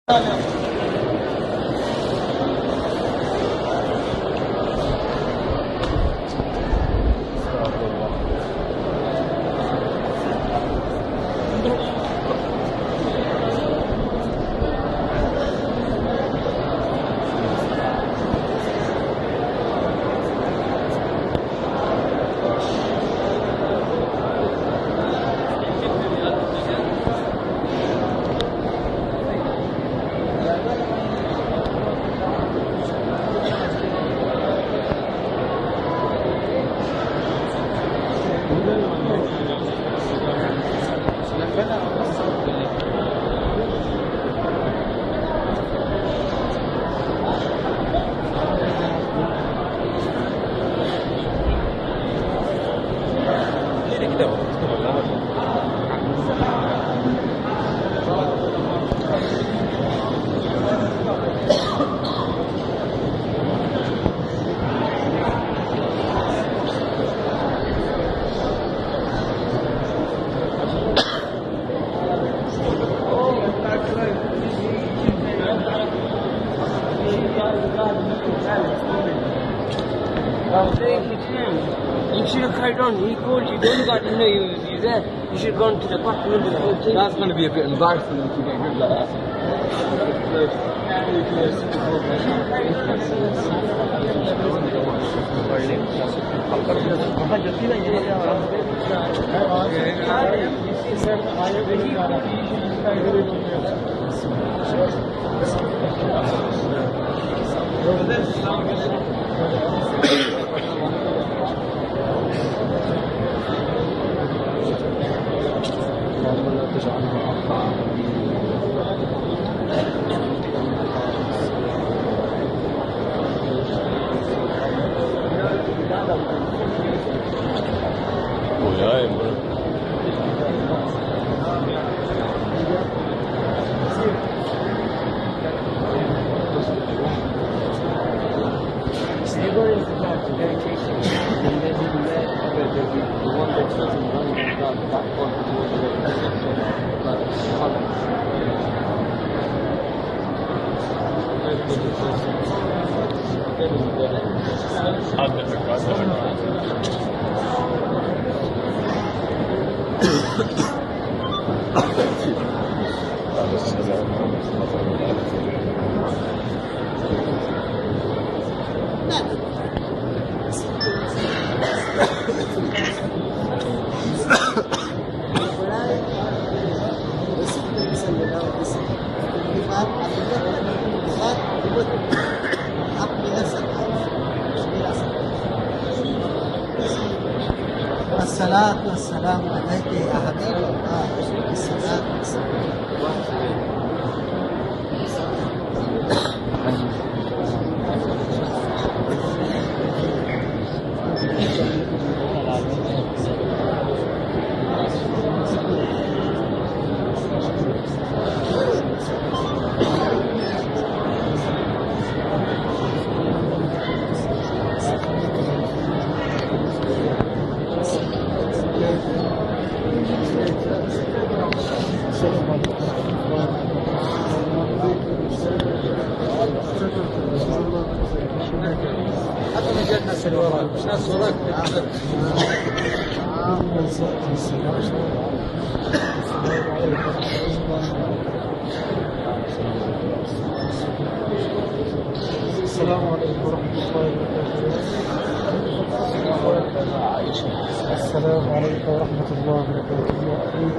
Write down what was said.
You should have carried on. He called you. They only got to know you were there. You should have gone to the back window. That's going to be a bit embarrassing if you get good like that. الصلاة والسلام عليك يا حبيب الله. الصلاة والسلام. السلام عليكم ورحمة الله وبركاته. السلام عليكم ورحمة الله وبركاته.